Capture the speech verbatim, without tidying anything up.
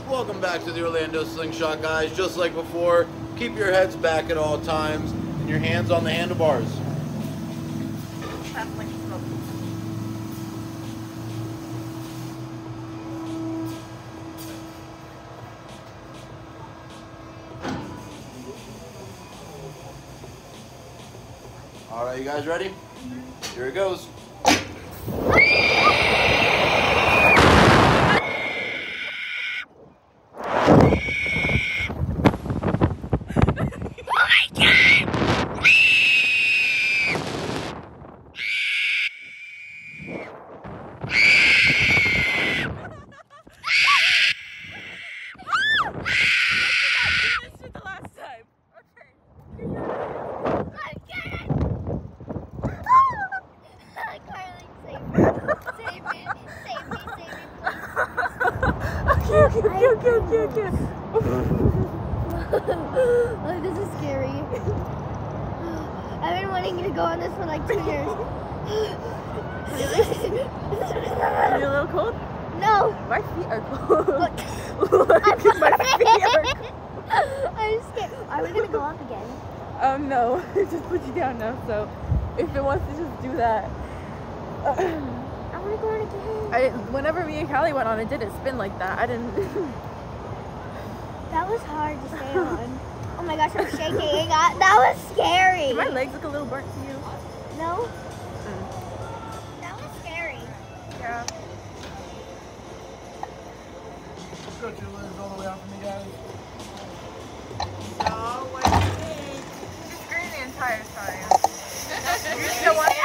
Welcome back to the Orlando Slingshot, guys. Just like before, keep your heads back at all times and your hands on the handlebars. All right, you guys ready? Here it goes. Okay, okay, okay, okay, okay. Like, this is scary. I've been wanting to go on this for like two years. Are you a little cold? No. My feet are cold. Look. Look, my feet are cold. I'm scared. Are we gonna go up again? Um, no. Just put you down now, so if it wants to just do that. I wanna go on again. I, whenever me and Callie went on, it didn't spin like that. I didn't. That was hard to stay on. Oh my gosh, I'm shaking. I, that was scary. Do my legs look a little burnt to you? No. Mm. That was scary. Yeah. Let's go two legs all the way out for me, guys. Oh, what do you think? You're screaming the entire time. You still want